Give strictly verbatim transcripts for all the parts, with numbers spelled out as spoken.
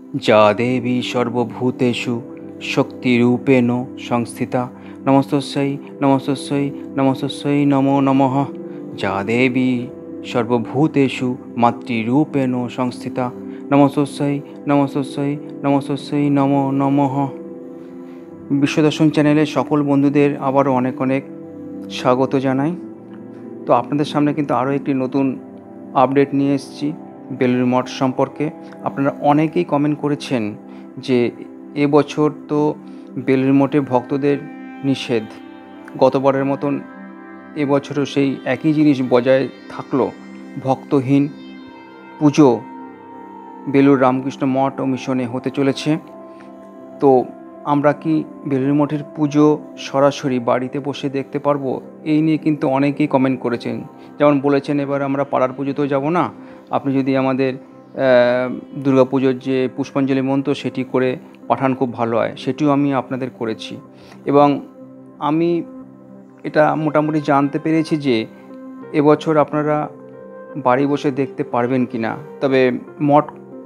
যা দেবী সর্বভূতেষু শক্তিরূপেণ সংস্থিতা নমস্তস্যৈ নমস্তস্যৈ নমস্তস্যৈ নমো নমঃ। যা দেবী সর্বভূতেষু মাতৃরূপেণ সংস্থিতা নমস্তস্যৈ নমস্তস্যৈ নমস্তস্যৈ নমো নমঃ। বিশ্বদর্শন চ্যানেলের সকল বন্ধুদের আবারও অনেক অনেক স্বাগত জানাই। তো আপনাদের সামনে কিন্তু আরও একটি নতুন আপডেট নিয়ে এসেছি বেলুড় মঠ সম্পর্কে। আপনারা অনেকেই কমেন্ট করেছেন যে এবছর তো বেলুড় মঠে ভক্তদের নিষেধ, গতবারের মতন এবছরও সেই একই জিনিস বজায় থাকলো, ভক্তহীন পুজো বেলুড় রামকৃষ্ণ মঠ ও মিশনে হতে চলেছে। তো আমরা কি বেলুড় মঠের পুজো সরাসরি বাড়িতে বসে দেখতে পারবো? এই নিয়ে কিন্তু অনেকেই কমেন্ট করেছেন। যেমন বলেছেন, এবার আমরা পাড়ার পুজোতেও যাব না, আপনি যদি আমাদের দুর্গা পুজোর যে পুষ্পাঞ্জলি মন্ত্র সেটি করে পাঠান খুব ভালো হয়। সেটিও আমি আপনাদের করেছি এবং আমি এটা মোটামুটি জানতে পেরেছি যে এবছর আপনারা বাড়ি বসে দেখতে পারবেন কি না। তবে মঠ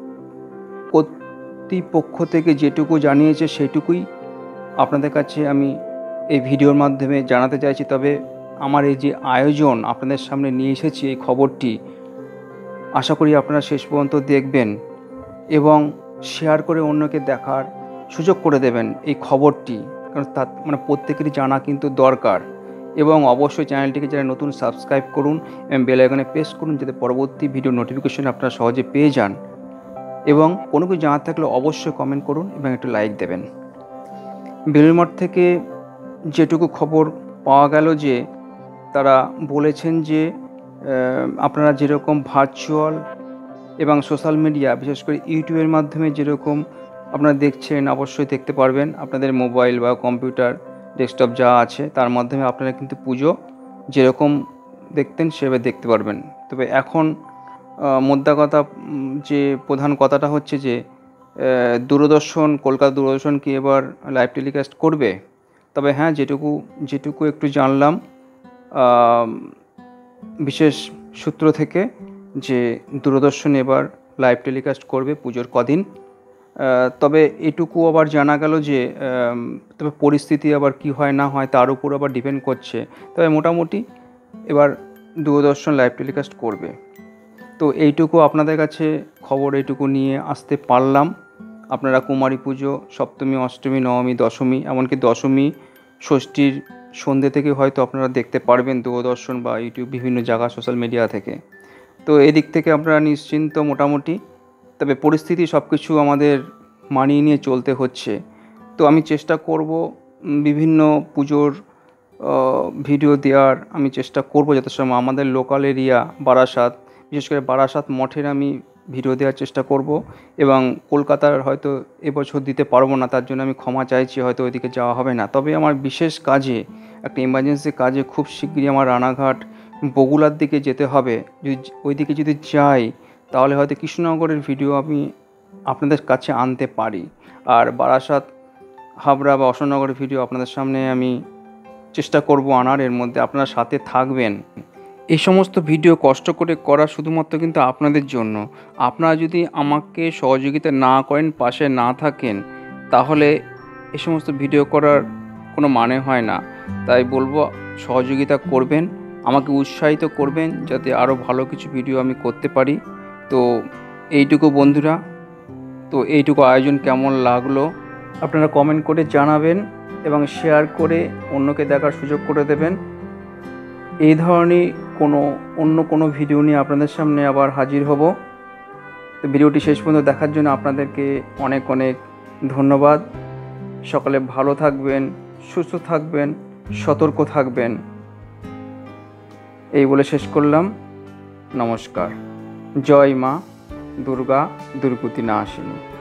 কর্তৃপক্ষ থেকে যেটুকু জানিয়েছে সেটুকুই আপনাদের কাছে আমি এই ভিডিওর মাধ্যমে জানাতে চাইছি। তবে আমার এই যে আয়োজন আপনাদের সামনে নিয়ে এসেছি, এই খবরটি আশা করি আপনারা শেষ পর্যন্ত দেখবেন এবং শেয়ার করে অন্যকে দেখার সুযোগ করে দেবেন এই খবরটি, কারণ তার মানে প্রত্যেকেরই জানা কিন্তু দরকার। এবং অবশ্যই চ্যানেলটিকে যারা নতুন সাবস্ক্রাইব করুন এবং বেল আইকনে প্রেস করুন, যাতে পরবর্তী ভিডিও নোটিফিকেশন আপনারা সহজে পেয়ে যান। এবং কোনো কিছু জানার থাকলে অবশ্যই কমেন্ট করুন এবং একটু লাইক দেবেন। বেলুড় মঠ থেকে যেটুকু খবর পাওয়া গেল যে তারা বলেছেন যে আপনারা যেরকম ভার্চুয়াল এবং সোশ্যাল মিডিয়া, বিশেষ করে ইউটিউবের মাধ্যমে যেরকম আপনারা দেখছেন, অবশ্যই দেখতে পারবেন আপনাদের মোবাইল বা কম্পিউটার, ডেস্কটপ যা আছে তার মাধ্যমে আপনারা কিন্তু পুজো যেরকম দেখতেন সেভাবে দেখতে পারবেন। তবে এখন মোদ্দা কথা, যে প্রধান কথাটা হচ্ছে যে দূরদর্শন, কলকাতা দূরদর্শন কি এবার লাইভ টেলিকাস্ট করবে? তবে হ্যাঁ, যেটুকু যেটুকু একটু জানলাম বিশেষ সূত্র থেকে, যে দূরদর্শন এবার লাইভ টেলিকাস্ট করবে পুজোর কদিন। তবে এটুকু আবার জানা গেল যে তবে পরিস্থিতি আবার কি হয় না হয় তার উপর আবার ডিপেন্ড করছে। তবে মোটামুটি এবার দূরদর্শন লাইভ টেলিকাস্ট করবে। তো এইটুকু আপনাদের কাছে খবর, এইটুকু নিয়ে আসতে পারলাম। আপনারা কুমারী পুজো সপ্তমী, অষ্টমী, নবমী, দশমী, এমনকি দশমী ষষ্ঠীর সন্ধ্যে থেকে হয়তো আপনারা দেখতে পারবেন দূরদর্শন বা ইউটিউব বিভিন্ন জায়গা সোশ্যাল মিডিয়া থেকে। তো এদিক থেকে আপনারা নিশ্চিন্ত মোটামুটি। তবে পরিস্থিতি সব কিছু আমাদের মানিয়ে নিয়ে চলতে হচ্ছে। তো আমি চেষ্টা করব বিভিন্ন পুজোর ভিডিও দেওয়ার, আমি চেষ্টা করব যত সময় আমাদের লোকাল এরিয়া বারাসাত, বিশেষ করে বারাসাত মঠের আমি ভিডিও দেওয়ার চেষ্টা করব। এবং কলকাতার হয়তো এবছর দিতে পারবো না, তার জন্য আমি ক্ষমা চাইছি, হয়তো ওইদিকে যাওয়া হবে না। তবে আমার বিশেষ কাজে, একটা ইমার্জেন্সি কাজে খুব শীঘ্রই আমার রানাঘাট, বগুড়ার দিকে যেতে হবে। যদি ওইদিকে যদি যাই তাহলে হয়তো কৃষ্ণনগরের ভিডিও আমি আপনাদের কাছে আনতে পারি। আর বারাসাত, হাবড়া বা অশোকনগরের ভিডিও আপনাদের সামনে আমি চেষ্টা করব আনার। এর মধ্যে আপনারা সাথে থাকবেন। এই সমস্ত ভিডিও কষ্ট করে করা শুধুমাত্র কিন্তু আপনাদের জন্য। আপনারা যদি আমাকে সহযোগিতা না করেন, পাশে না থাকেন, তাহলে এই সমস্ত ভিডিও করার কোনো মানে হয় না। তাই বলবো সহযোগিতা করবেন, আমাকে উৎসাহিত করবেন যাতে আরও ভালো কিছু ভিডিও আমি করতে পারি। তো এইটুকু বন্ধুরা, তো এইটুকু আয়োজন কেমন লাগলো আপনারা কমেন্ট করে জানাবেন এবং শেয়ার করে অন্যকে দেখার সুযোগ করে দেবেন। এই ধরনের কোনো অন্য কোনো ভিডিও নিয়ে আপনাদের সামনে আবার হাজির হব। তো ভিডিওটি শেষ পর্যন্ত দেখার জন্য আপনাদেরকে অনেক অনেক ধন্যবাদ। সকলে ভালো থাকবেন, সুস্থ থাকবেন, সতর্ক থাকবেন, এই বলে শেষ করলাম। নমস্কার। জয় মা দুর্গা, দুর্গতি নাশিনী।